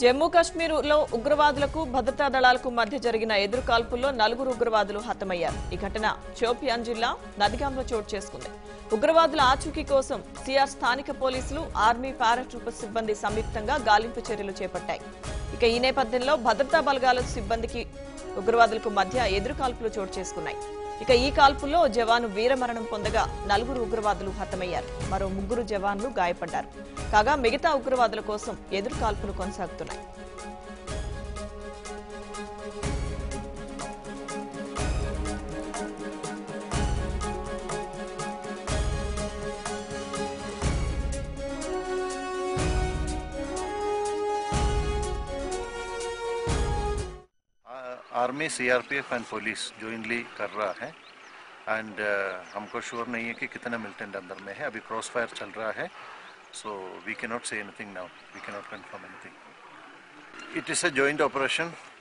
జమ్మూ కాశ్మీర్లో ఉగ్రవాదులకు భద్రతా దళాలకు మధ్య జరిగిన ఎదురుకాల్పుల్లో 4 ఉగ్రవాదులు హతమయ్యారు. ఈ ఘటన షోపియాన్ జిల్లా నదిగాంలో చోటు చేసుకుంది. ఉగ్రవాదుల ఆచూకీ కోసం సిఆర్ స్థానిక పోలీసులు, ఆర్మీ, పారాట్రూపర్ సిబ్బంది సంయుక్తంగా గాలింపు చర్యలు చేపట్టాయి. ఇక ఈ నేపథ్యంలో భద్రతా బలగాల సిబ్బందికి ఉగ్రవాదులకు మధ్య ఎదురుకాల్పులు చోటు చేసుకున్నాయి. ఇక ఈ కాల్పుల్లో జవాను వీరమరణం పొందగా 4 ఉగ్రవాదులు హతమయ్యారు. మరో 3 జవాన్లు గాయపడ్డారు. కాగా మిగతా ఉగ్రవాదుల కోసం ఎదురుకాల్పులు కొనసాగుతున్నాయి. Army, CRPF and police jointly कर रहा है एंड हमको श्योर नहीं है कि कितने मिलिटेंट अंदर में है. अभी क्रॉस फायर चल रहा है, so we can not say anything now, we can not confirm anything. It is a joint operation